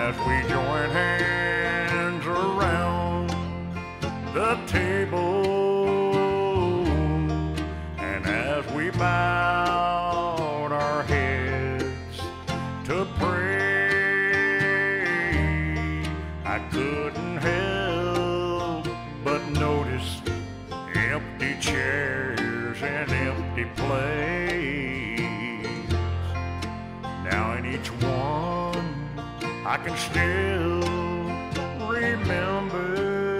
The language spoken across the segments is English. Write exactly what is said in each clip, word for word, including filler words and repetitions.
as we join hands around the table, and as we bowed our heads to pray, I couldn't help but notice empty chairs and empty plates. Now in each one I can still remember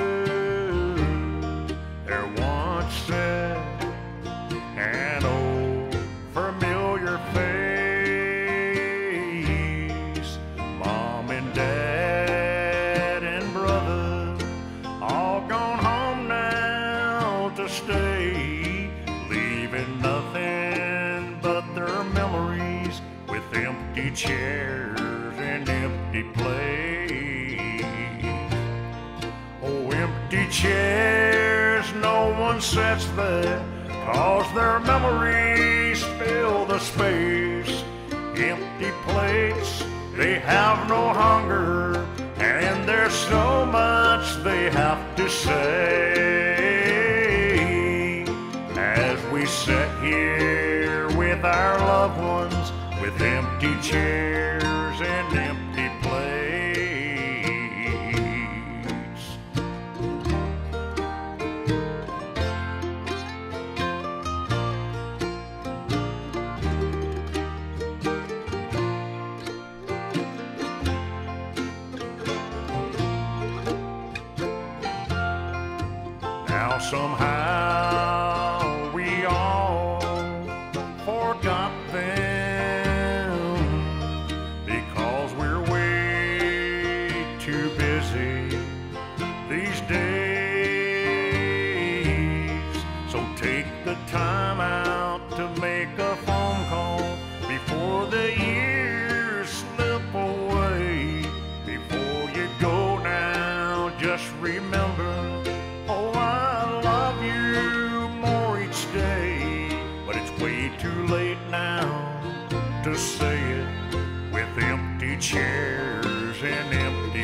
there once sat an old familiar face. Mom and Dad and brother all gone home now to stay, leaving nothing but their memories with empty chairs and empty plates. Oh, empty chairs, no one sits there, 'cause their memories fill the space. Empty plates, they have no hunger, and there's so much they have to say. As we sit here with our loved ones, with empty chairs and empty plates. Now somehow we all forgot them, because we're way too busy these days. So take the time out to make a phone call before the years slip away. Before you go now, just remember, oh, I love you more each day. But it's way too late now to say it, with empty chairs and empty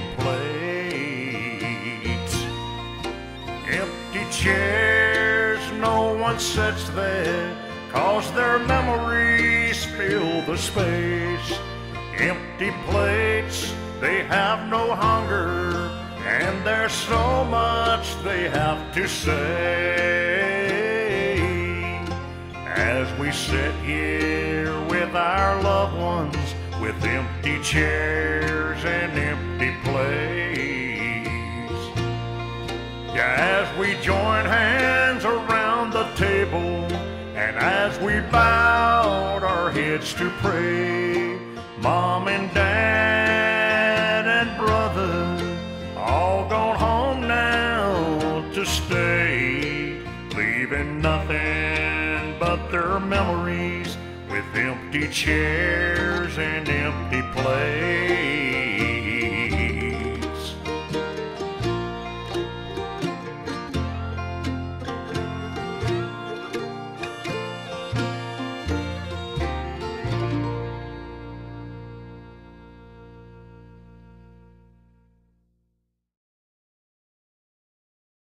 plates. Empty chairs, no one sits there, 'cause their memories fill the space. Empty plates, they have no hunger, and there's so much they have to say. As we sit here with our loved ones, with empty chairs and empty plates. Yeah, as we join hands around the table, and as we bowed our heads to pray, Mom and Dad and brother all gone home now to stay, leaving nothing but their memories with empty chairs and empty plates.